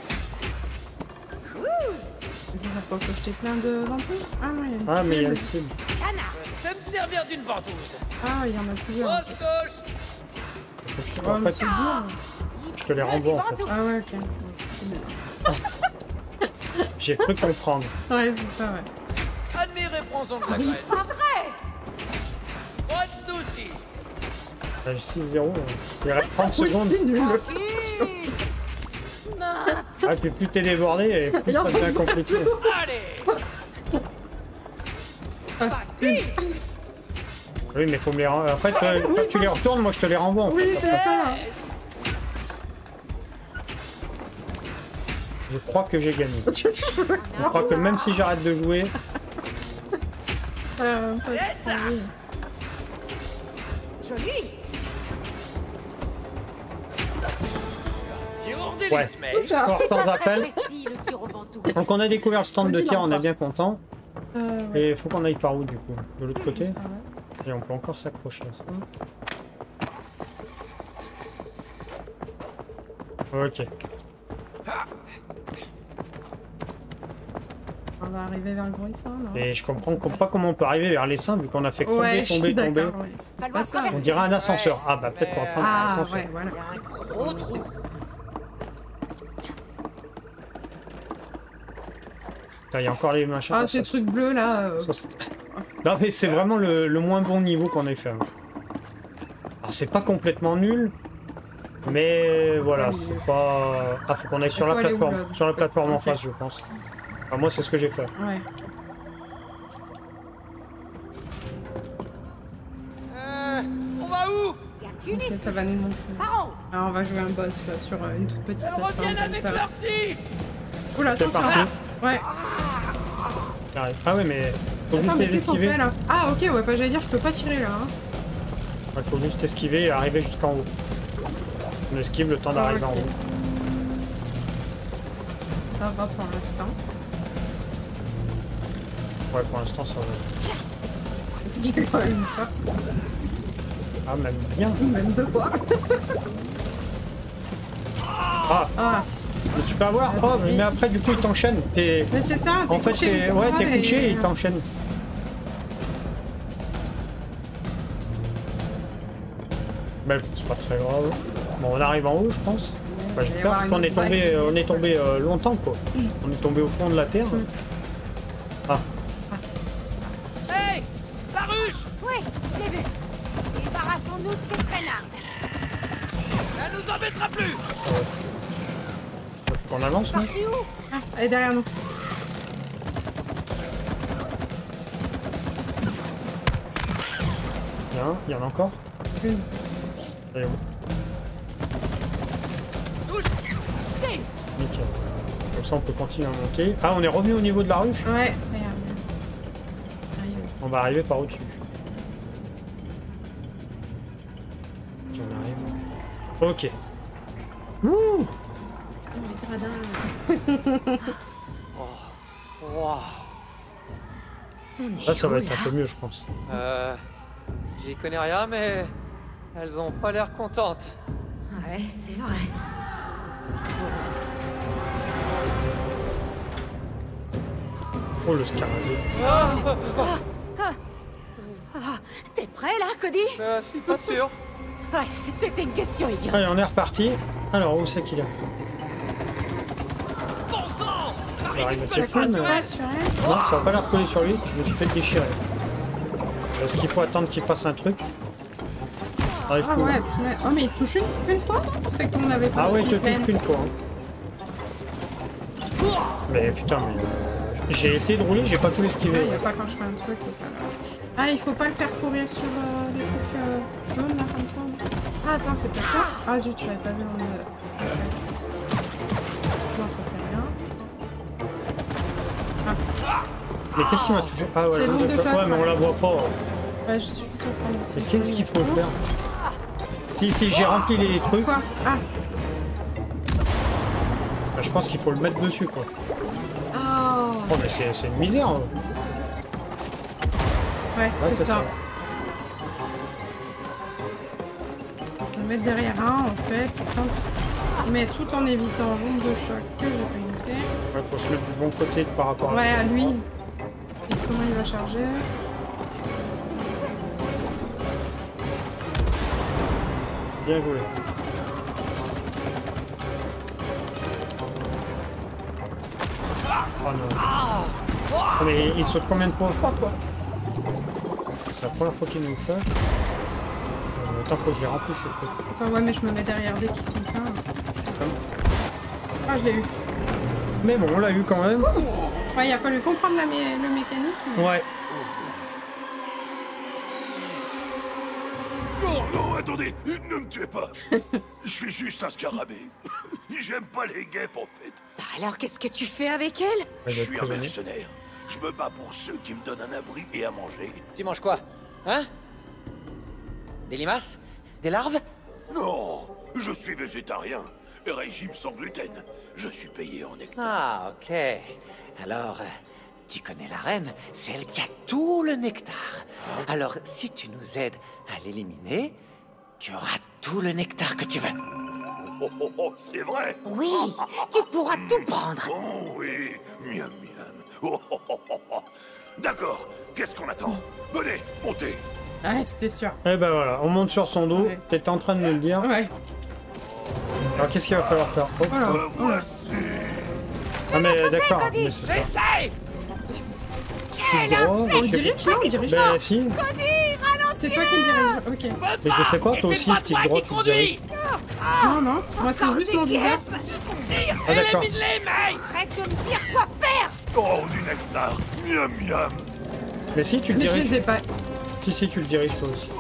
Il faut que je t'ai plein de ventouses. Ah, non, il y a une Ah, mais il y a le cible. cible. Canard. Je vais me servir d'une ventouse. Ah, il y en a plusieurs. en Grosse fait. gauche. Faut que je te- Oh, en mais fait, c'est bien. je te les Il veut renvoie, du en fait. ventoux. Ah, ouais, ok. C'est bien. J'ai cru comprendre. Ouais, c'est ça, ouais. Admirez, prends-en de la graine. Pas vrai. Pas de soucis. 6-0. Il reste 30 secondes. Tranquille. Mince. Ah, puis plus t'es débordé, et plus ça devient compliqué. Allez. Oui, mais faut me les renvoyer. En fait, quand tu les retournes, moi je te les renvoie. En Oui, fait, c'est après. ça. Je crois que j'ai gagné. Je crois que même si j'arrête de jouer, ça. Joli. Tireur d'élite, Ouais. mais... Tout ça. sport sans appel. Précis, le tir au ventoux. Donc on a découvert le stand de tir, on est bien content. Ouais. Et il faut qu'on aille par où du coup? De l'autre côté? Ah ouais. Et on peut encore s'accrocher à ça. Ok. On va arriver vers le bruissant, non? Et je comprends pas comment on peut arriver vers les seins vu qu'on a fait tomber, Ouais, je suis tomber, tomber. d'accord, ouais. Falloir Pas ça. traverser. On dirait un ascenseur. Ah bah peut-être qu'on va prendre un Ah, ascenseur. ouais, voilà. Il y a un gros trou. Putain, il y a encore les machins. Ah, comme ces ça. trucs bleus là. Ça, c'est- non mais c'est vraiment le moins bon niveau qu'on ait fait. Hein. Alors c'est pas complètement nul. Mais voilà, Ouais, c'est mais- pas... Ah, faut qu'on aille sur Faut la aller où, plateforme. là Sur la plateforme en Ok. face, je pense. Enfin, moi, c'est ce que j'ai fait. Ouais. On va où? Il y a qu'une Ok, issue. ça va nous monter. Par en haut. Alors, on va jouer un boss là sur une toute petite Elles plateforme reviennent comme avec ça. leur scie. Oula, C'est attention. parti. Ouais. J'arrive. Ah ouais, mais faut Attends, juste mais les qu'est-ce qu'on esquiver. fait là? Ah, ok, ouais, pas j'allais dire, je peux pas tirer là. Hein. Il faut juste esquiver et arriver jusqu'en haut. On esquive le temps d'arriver en Ok. haut. Ça va pour l'instant. Ouais, pour l'instant, ça va. Même pas. Ah, même bien. Même deux fois. Ah, Ah, je me suis fait avoir. Oh, mais après, du coup, il t'enchaîne. T'es... mais c'est ça, t'es En fait, couché t'es une ouais, fois t'es couché et il et- t'enchaîne. Ben, c'est pas très grave. Bon, on arrive en haut, je pense. Enfin, Il va y j'espère avoir parce qu'on une est tombé, vague. on est tombé longtemps, quoi. On est tombé au fond de la terre. Ah, Hey, la ruche. Oui, je l'ai vu. Débarrassons-nous de cette traînarde. Elle nous embêtera plus. faut qu'on avance, non? Parti où? Ah, elle est derrière nous. Il y en a encore? Une. Allez, bon. Touche. Nickel. Comme ça, on peut continuer à monter. Ah, on est revenu au niveau de la ruche. Ouais, ça y est. Arrive. On va arriver par au-dessus. Ok, on arrive. Ok. Ouh! Les gradins. Waouh. Là, ça va être un peu mieux, je pense. J'y connais rien, mais elles ont pas l'air contentes. Ouais, c'est vrai. Oh, le scarabée. T'es prêt là, Cody? Je suis pas sûr. Ouais, c'était une question idiote. Allez, on est reparti. Alors, où c'est qu'il est? Bon sang. Alors, il me Ça fait plus, colle mais... pas sur elle. Non, ça va pas l'air de coller sur lui. Je me suis fait déchirer. Est-ce qu'il faut attendre qu'il fasse un truc? Arrive Ah plus. ouais, punaise. Oh, mais il touche qu'une fois? C'est qu'on avait pas Ah ouais, il te de pleine. touche qu'une fois. Hein. Mais putain, mais... j'ai essayé de rouler, j'ai pas tout Ouais, esquivé. il y a pas quand je fais un truc et ça là. Ah, il faut pas le faire courir sur les trucs jaunes là comme ça. Ah, attends, c'est peut-être ça? Ah zut, je l'avais pas vu dans le. Non, ça fait rien. Mais qu'est-ce qui m'a touché? Ah ouais, C'est l'onde de ouais, chasse, mais on ouais. la voit pas. Ouais, je suis surprise. Mais qu'est-ce qu'il faut faire? Si, j'ai rempli les trucs. Quoi? Ah! Bah, je pense qu'il faut le mettre dessus, quoi. Oh! Oh, mais c'est une misère. Hein. Ouais, Ouais, c'est ça. Je vais me mettre derrière un en fait. Mais tout en évitant l'onde de choc que j'ai pas évité. Ouais, faut se mettre du bon côté par rapport à... Ouais, à lui. Et comment il va charger? Bien joué. Oh non. Ah, mais il saute combien de fois? 3 fois. C'est la première fois qu'il nous le fait. Attends, faut que je les remplisse ces trucs. Attends, ouais, mais je me mets derrière dès qu'ils sont pleins. C'est comme... Ah, je l'ai eu. Mais bon, on l'a eu quand même. Ouais, il a fallu comprendre le mécanisme. Ouais. Non, non, attendez, ne me tuez pas. Je suis juste un scarabée. J'aime pas les guêpes, en fait. Bah alors, qu'est-ce que tu fais avec elle? Je suis un mercenaire. Je me bats pour ceux qui me donnent un abri et à manger. Tu manges quoi? Hein? Des limaces? Des larves? Non, je suis végétarien. Régime sans gluten. Je suis payé en nectar. Ah, ok. Alors, tu connais la reine, c'est elle qui a tout le nectar. Alors, si tu nous aides à l'éliminer, tu auras tout le nectar que tu veux. Oh, oh, oh, c'est vrai? Oui, tu pourras tout prendre. Oh oui, miam miam. Oh, oh, oh, oh, oh. D'accord, qu'est-ce qu'on attend? Venez, montez. Ouais, c'était sûr. Et ben voilà, on monte sur son dos. Ouais. T'étais en train de me le dire. Ouais. Alors qu'est-ce qu'il va falloir faire? Oh. Voilà. Voici. Ah mais d'accord, mais c'est ça. Essaye! Stick droit, On ok. dirige, non, on dirige Ben pas. si, C'est toi qui le dirige. Ok. mais je sais pas, toi Et aussi, c'est pas stick toi droit, qui tu le diriges. conduis! Non, non. Moi, c'est juste mon visage. Tire! Ah, d'accord. Élimine-les, mec! Arrête de me dire quoi faire. Oh, du nectar. Miam miam. Mais si, tu le Mais je diriges. les ai pas. Si, tu le diriges toi aussi.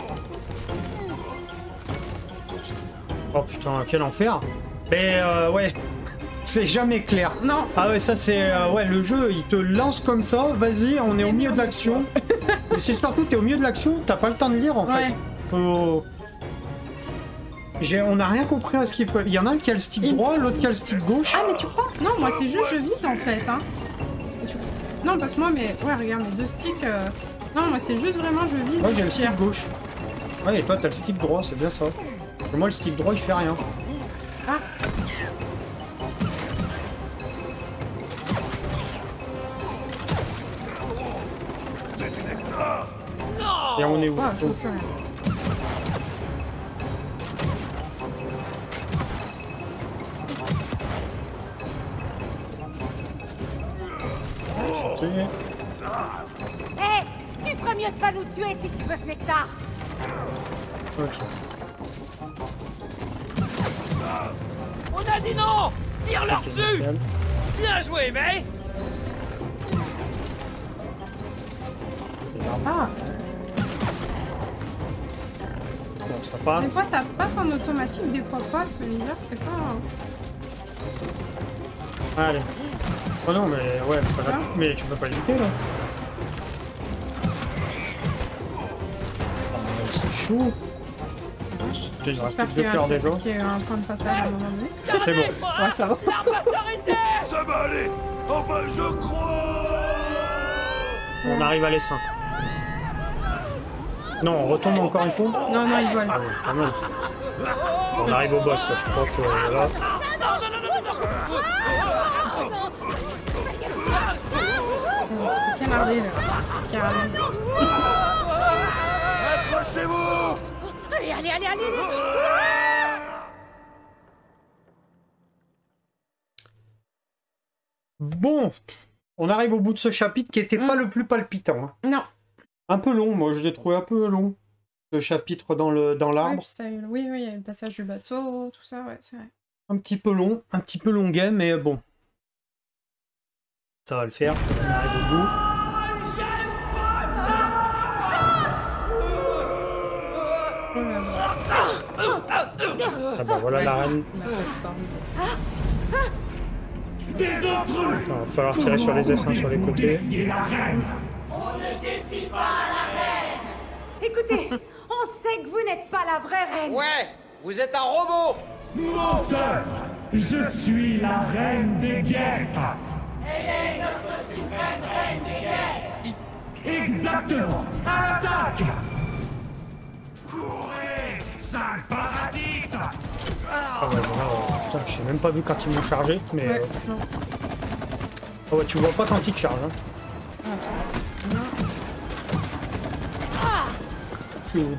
Oh putain, quel enfer. Mais ouais, c'est jamais clair. Non. Ah ouais, ça c'est... ouais, le jeu, il te lance comme ça, vas-y, on est au milieu de l'action. Mais c'est surtout, t'es au milieu de l'action, t'as pas le temps de lire en Ouais. fait. Faut... On n'a rien compris à ce qu'il faut. Il y en a un qui a le stick Il- droit, l'autre qui a le stick gauche. Ah, mais tu crois? Non, moi, c'est juste je vise en fait. Hein. Et tu- Non, parce que moi, mais. Ouais, regarde, mes deux sticks. Non, moi, c'est juste vraiment je vise Moi et j'ai je le tire. stick gauche. Ouais, et toi t'as le stick droit, c'est bien ça. Et moi le stick droit il fait rien. Ah, C'est du nectar. Non! Et on est où? ouais, je vois plus rien. Ok. Hé, tu ferais mieux de pas nous tuer si tu veux ce nectar. Ok. On a dit non! Tire-leur Ok, dessus! nickel. Bien joué, mais... Ah, Bon, ça des passe. fois, ça passe en automatique, des fois pas. Ce laser, c'est pas. Allez. Oh non, mais ouais, mais tu peux pas l'éviter là. Oh, c'est chaud. Il reste J'espère plus de cœur des gens. qu'il y a un point de passage à un moment donné. C'est bon. Ouais, ça va. L'arme va s'arrêter! Ça va aller. Enfin, je crois. On arrive à l'essaim. Non, on retombe encore une fois. Non, non, il vole. Ah oui, quand même. On arrive au boss, là, je crois que là. C'est canardé, là. Scarabée. Accrochez-vous. Allez, allez, allez, allez. Bon, on arrive au bout de ce chapitre qui était pas le plus palpitant. Hein. Non. Un peu long, moi je l'ai trouvé un peu long. Ce chapitre dans Ouais, l'arbre. puis oui, oui, il y a le passage du bateau, tout ça, ouais, c'est vrai. Un petit peu long, un petit peu longuet, mais bon. Ça va le faire, on arrive au bout. Oh là là. Ah bah voilà la reine. La plateforme. Attends, va falloir tirer sur les essaims sur les côtés. Écoutez, on sait que vous n'êtes pas la vraie reine. Ouais, vous êtes un robot! Menteur! Je suis la reine des guêpes! Elle est notre suprême reine des guêpes! Exactement! À l'attaque! Courez, sale parasite! Ah ouais, voilà, putain, j'ai même pas vu quand ils m'ont chargé, mais... Ouais, non. Ah ouais, tu vois pas quand ils te chargent. Hein. Attends. Non. Je suis où?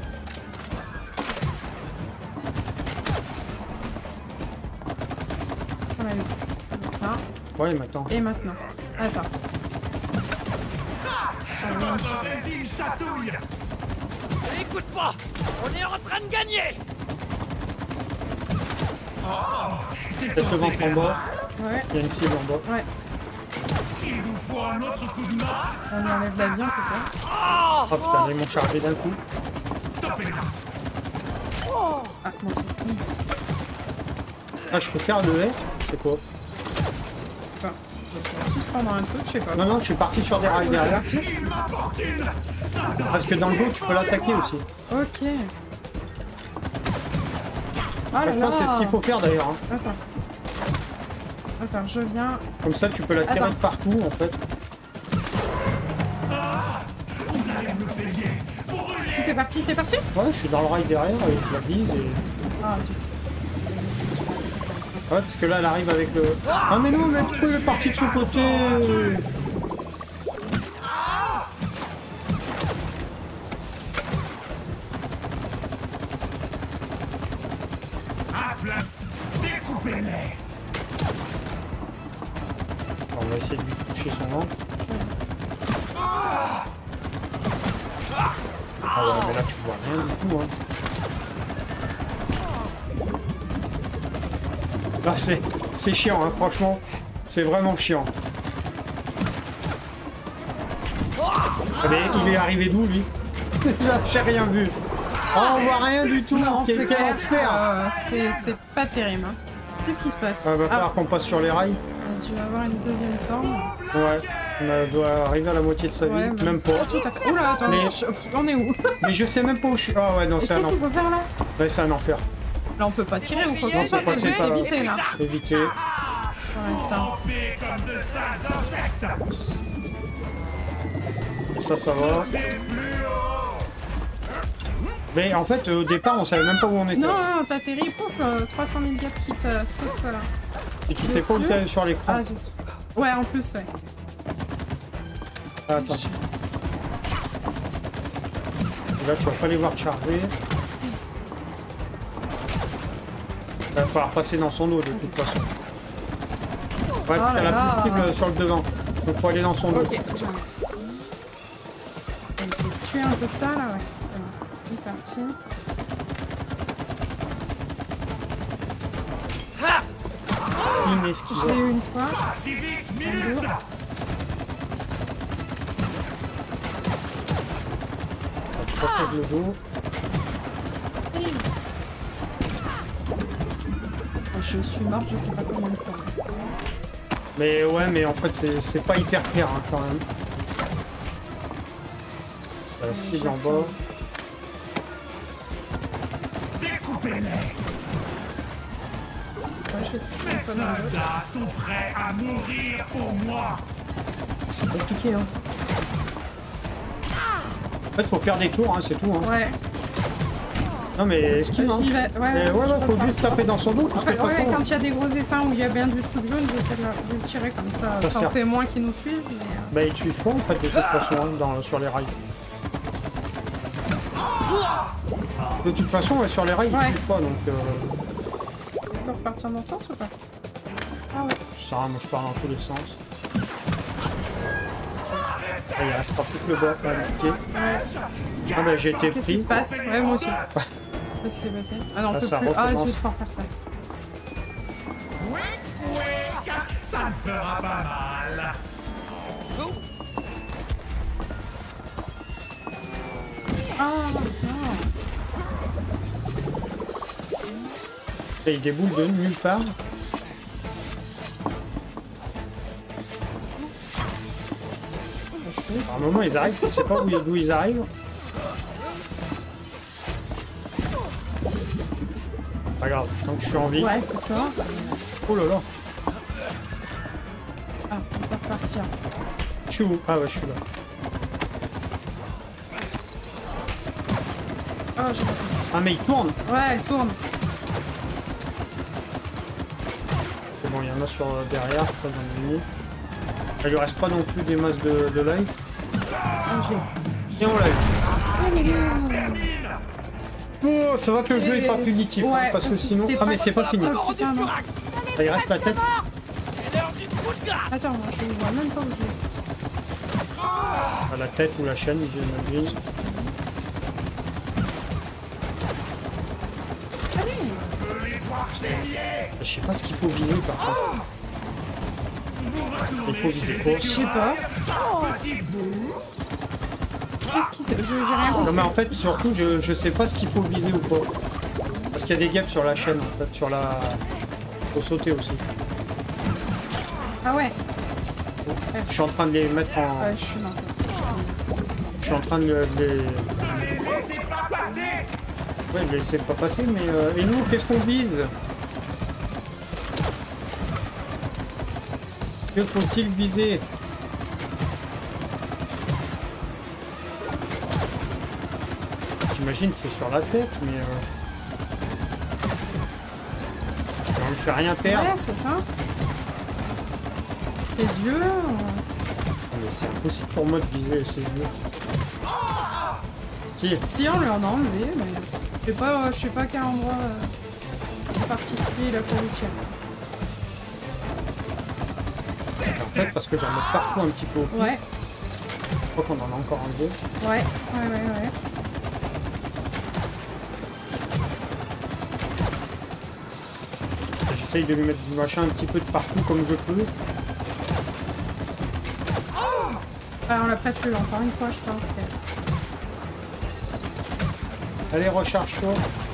On a eu ça. Ouais, maintenant. Et maintenant. Attends. Vas-y, il chatouille! Écoute pas! On est en train de gagner! Peut-être le ventre en bas. Ouais. Il y a une cible en bas. Ouais. Il vous faut un autre coup de main. On lui enlève la vie en tout cas. Oh putain, ils m'ont chargé d'un coup. Tapez-la. Ah, bon, c'est bon. Ah, je peux faire le R? C'est quoi? Enfin, je vais suspendre un truc, je sais pas. Non, non, je suis parti sur des rails derrière. Il m'apporte une. Parce que dans le dos, tu peux l'attaquer aussi. Ok. Ah Je là pense que c'est ce qu'il là. faut faire d'ailleurs. Hein. Attends. Attends, je viens. Comme ça, tu peux la tirer Attends. de partout en fait. Vous allez me payer. Brûlez. T'es parti, t'es parti? Ouais, je suis dans le rail derrière et je la vise et... Ah, zut. Ouais, parce que là, elle arrive avec le... Ah mais non, mais pourquoi il est parti de ce côté? À plat. Découpez-les. On va essayer de lui toucher son ventre. Ah ouais, mais là, tu vois rien du tout, hein. Là, c'est chiant, hein, franchement. C'est vraiment chiant. Mais il est arrivé d'où, lui? Là, j'ai rien vu. Oh, on voit rien du tout. Non, c'est Quel clair. enfer. C'est pas terrible. Hein. Qu'est-ce qui se passe? Ah, va falloir qu'on passe sur les rails. Tu vas avoir une deuxième forme. Ouais. On doit arriver à la moitié de sa vie. Ouais, Même pas. Oh, tout à fait. Oula, attends, Mais- on est où? Mais je sais même pas où je suis. Ah ouais, non, c'est Qu'est-ce un qu'on enfer. peut faire là? Ouais, c'est un enfer. Là, on peut pas tirer ou quoi que Non, ce soit. faut passer T'es juste par là. éviter là. Éviter. Pour l'instant. Trempés comme de sales insectes. Et ça va. Des plus haut. Mais en fait, au départ, on savait même pas où on était. Non, non, t'atterris, pouf, 300 000 gaps qui te sautent là. Et tu sais pas où t'es sur l'écran. Ah zut. Ouais, en plus, ouais. Ah, attends. Et là, tu vas pas les voir charger. Il va falloir passer dans son dos de toute façon. Ouais, Oh t'as là la là. petite cible sur le devant. Donc faut aller dans son dos. Ok, j'en ai. On va essayer de tuer un peu ça là, ouais. C'est bon. C'est parti. Je Inesquivable. l'ai eu une fois. Pas si vite, Minus. Protège le dos. Je suis morte, je sais pas combien de fois. Mais ouais, mais en fait, c'est pas hyper clair hein, quand même. La cible en bas. Découpez-les. Ouais, je vais toucher Mes un peu dans l'autre. soldats sont prêts à mourir pour moi. C'est compliqué, hein. En fait, faut faire des tours, hein, c'est tout. Hein. Ouais. Non, mais esquive, hein. Il va- Et ouais, ouais, je faut reprends. juste taper dans son dos, En parce fait, que de toute ouais, façon, quand il y a des gros essaims où il y a bien du truc jaune, j'essaie de le tirer comme ça. Ça Ça sert. en fait moins qu'ils nous suivent. Mais, bah, ils tuent pas en fait de toute façon hein, sur les rails. De toute façon, ouais, sur les rails, Ouais. ils tuent pas, donc on peut repartir dans le sens ou pas? Ah ouais. je sais rien, moi je pars dans tous les sens. Ah, il restera plus que le bas à éviter. Ah bah j'ai été Qu'est-ce qui pris. se passe? Ouais, moi aussi. Qu'est-ce qui s'est passé? Ah non, on Là, peut ça plus. Ah, recommence. zut, faut refaire ça. Oui, ça me fera pas mal. Ah non. Et il déboule de nulle part. À un moment ils arrivent, je sais pas d'où ils arrivent. Pas grave, tant que je suis en vie. Ouais, c'est ça. Oh là là, Ah, on peut repartir. je suis où? Ah ouais, je suis là. Ah, j'ai pas fait. Ah mais il tourne. Ouais, elle tourne. C'est bon, il y en a sur derrière, pas dans le nid. Il lui reste pas non plus des masses de life. Ah, je l'ai. Et on l'a eu. Oh, ça va que le jeu est pas punitif, hein, Ouais, parce que sinon... c'était Ah mais pas- c'est pas fini. Oh, putain, non. Ah, il reste la tête. C'est l'heure du coup de grâce. Attends, moi je vois même pas où je vais. Ah, la tête ou la chaîne, j'imagine. Allez. Je sais pas ce qu'il faut viser par contre. Il faut viser quoi? Je sais pas. Qu'est-ce qui c'est? J'ai rien compris. Non mais en fait surtout je sais pas ce qu'il faut viser ou pas. Parce qu'il y a des gaps sur la chaîne en fait, sur la... Faut sauter aussi. Ah ouais. Je suis en train de les mettre en... Je suis non. Je suis en train de les... Ouais, de laisser pas passer, mais... Et nous, qu'est-ce qu'on vise? Que faut-il viser? J'imagine que c'est sur la tête, mais... On ne fait rien perdre. Ouais, c'est ça. Ses yeux... Mais c'est impossible pour moi de viser ses yeux. Si. Si, on lui en a enlevé, mais... Je sais pas à quel endroit en particulier il a fallu tirer. En fait, parce que j'en mets partout un petit peu au pif. Ouais. Je crois qu'on en a encore enlevé. Ouais. J'essaye de lui mettre du machin un petit peu de partout comme je peux. Ah, on l'a presque eu encore une fois, je pense. Allez, recharge-toi.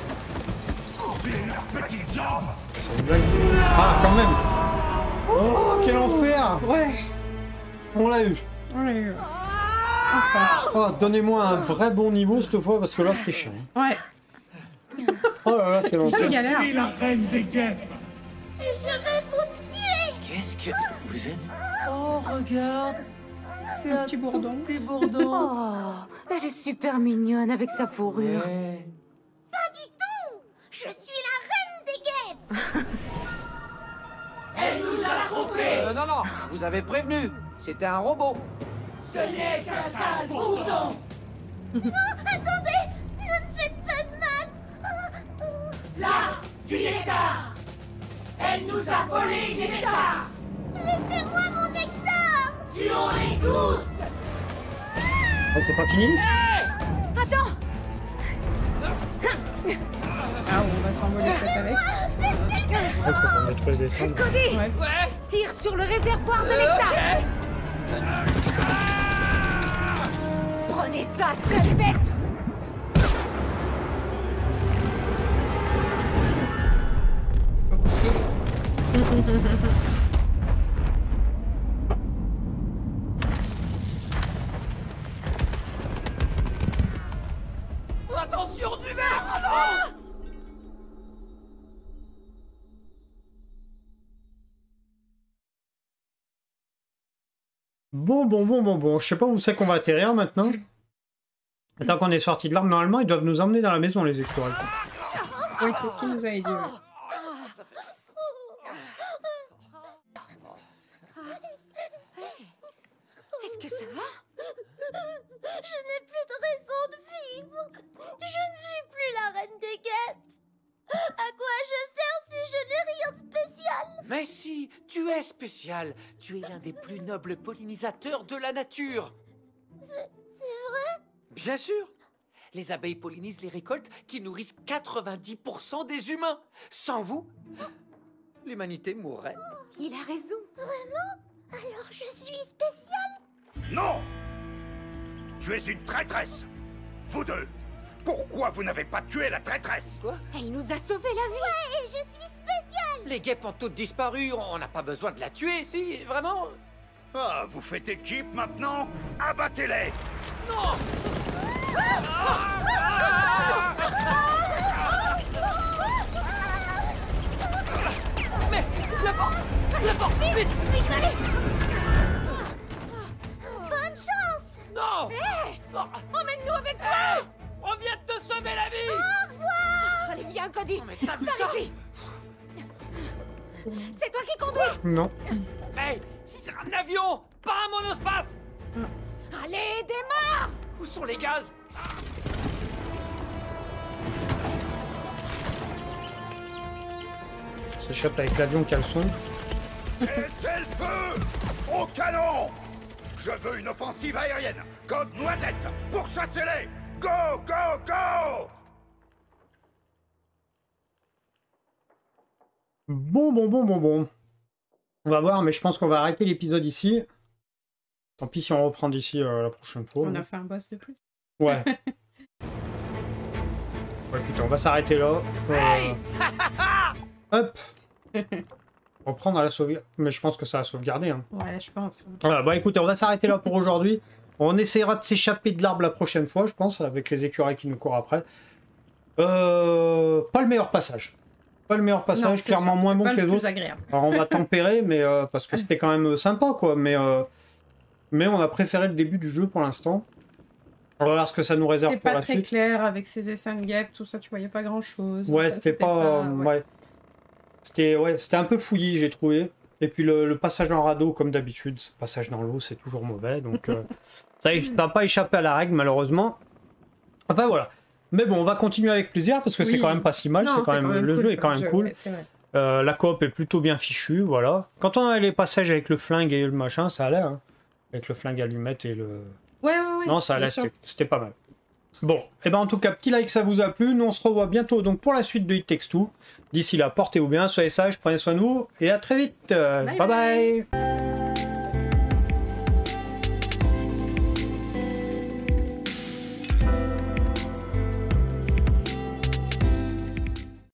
C'est une blague. Ah, quand même. Oh, quel enfer. Ouais. On l'a eu. On l'a eu. Enfin. Oh, donnez-moi un vrai bon niveau cette fois, parce que là, c'était chiant. Ouais. Oh là là, quel enfer. Galère. Je suis la reine des guêpes. Je vais vous tuer. Qu'est-ce que vous êtes? Oh, regarde. C'est Un petit bourdon. Petit bourdon. Oh, elle est super mignonne avec sa fourrure. Ouais. Pas du tout. Je suis la reine des guêpes. Non, non, vous avez prévenu. C'était un robot. Attendez, ne me faites pas de mal. Laissez-moi mon nectar. Oh, c'est pas fini? Attends. Ah, on va s'envoler peut-être avec. Il faut qu'on détruise les cendres. Cody, Ouais. tire sur le réservoir de nectar. Prenez ça, sale bête. Attention du verre. Oh non. Bon. Je sais pas où c'est qu'on va atterrir maintenant. Tant qu'on est sorti de l'arme, normalement, ils doivent nous emmener dans la maison, les écureuils. Oui, c'est ce qu'il nous avait dit. Ouais. Est-ce que ça va? Je n'ai plus de raison de vivre. Je ne suis plus la reine des guêpes. À quoi je sers si je n'ai rien de spécial? Mais si, tu es spécial. Tu es l'un des plus nobles pollinisateurs de la nature. C'est vrai? Bien sûr. Les abeilles pollinisent les récoltes qui nourrissent 90% des humains. Sans vous, l'humanité mourrait. Il a raison. Vraiment? Alors je suis spéciale? Non! Tu es une traîtresse! Vous deux! Pourquoi vous n'avez pas tué la traîtresse? Quoi? Elle nous a sauvé la vie. Ouais, et je suis spéciale. Les guêpes ont toutes disparu. On n'a pas besoin de la tuer, si, vraiment. Ah, vous faites équipe maintenant? Abattez-les! Non! Mais la porte, vite! Vite, allez. Bonne chance. Non! Emmène-nous avec toi. Hey, on vient de te sauver la vie! Au revoir. Allez, viens, Cody. Non, mais t'as vu Par ça? ici. C'est toi qui conduis. Non. Hey, c'est un avion, pas un monospace! Allez, démarre. Où sont les gaz? S'échappe avec l'avion caleçon. Cessez le feu! Au canon! Je veux une offensive aérienne! Code Noisette! Pourchassez-les! Go, go, go! Bon. On va voir, mais je pense qu'on va arrêter l'épisode ici. Tant pis si on reprend d'ici la prochaine fois. On a fait un boss de plus. Ouais. Bon, écoutez, on va s'arrêter là. Hop. Reprendre à la sauvegarde. Mais je pense que ça a sauvegardé. Hein. Ouais, je pense. Voilà, bah écoutez, on va s'arrêter là pour aujourd'hui. On essaiera de s'échapper de l'arbre la prochaine fois, je pense, avec les écureuils qui nous courent après. Pas le meilleur passage. Pas le meilleur passage, Non, clairement sûr, moins bon pas que les le autres. plus agréable. Alors on va tempérer, mais parce que c'était quand même sympa, quoi. Mais on a préféré le début du jeu pour l'instant. On va voir ce que ça nous réserve C'était pour pas la très suite. clair avec ces essaims de guêpes, tout ça, tu voyais pas grand chose. Ouais, c'était pas... Ouais. C'était un peu fouillis, j'ai trouvé. Et puis le passage en radeau, comme d'habitude, ce passage dans l'eau, c'est toujours mauvais. Donc ça n'a pas échappé à la règle, malheureusement. Enfin voilà. Mais bon, on va continuer avec plaisir, parce que c'est Oui. quand même pas si mal. Non, C'est quand même, le cool, jeu est quand même cool. Ouais, c'est vrai. La coop est plutôt bien fichue, voilà. Quand on a les passages avec le flingue et le machin, ça allait, hein. Avec le flingue allumette et le... Ouais. Non, ça allait, bien sûr. c'était pas mal. Bon, et ben en tout cas, petit like, ça vous a plu. Nous, on se revoit bientôt donc pour la suite de It Takes Two. D'ici là, portez-vous bien, soyez sages, prenez soin de vous, et à très vite. Bye bye.